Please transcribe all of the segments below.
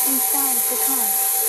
inside the car.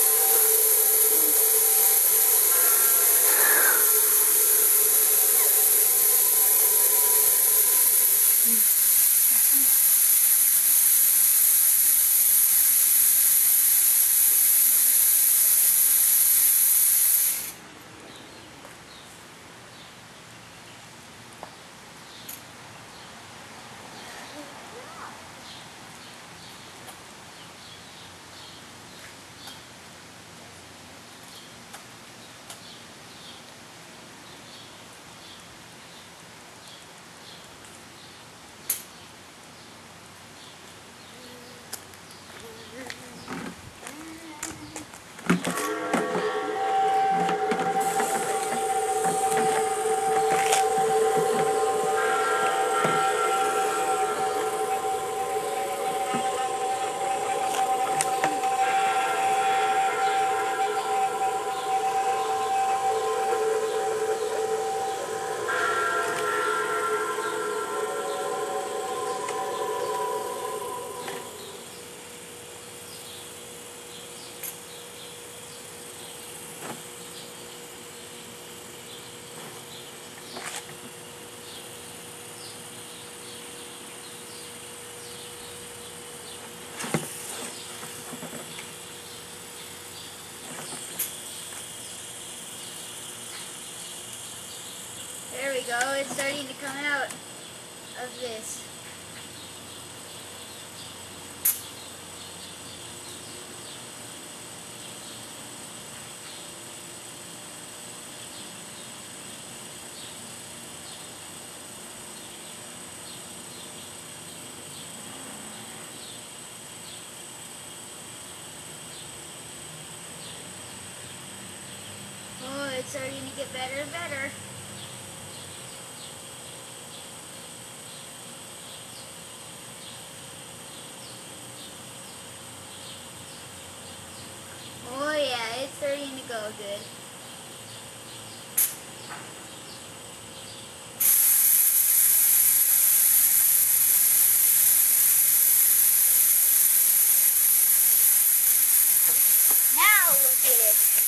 There we go, it's starting to come out of this. Oh, it's starting to get better and better. Oh yeah, it's starting to go good. Now look at it.